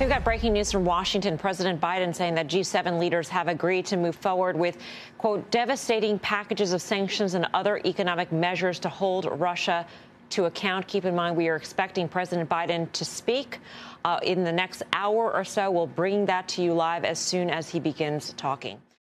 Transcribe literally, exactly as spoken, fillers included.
We've got breaking news from Washington. President Biden saying that G seven leaders have agreed to move forward with, quote, devastating packages of sanctions and other economic measures to hold Russia to account. Keep in mind, we are expecting President Biden to speak uh, in the next hour or so. We'll bring that to you live as soon as he begins talking.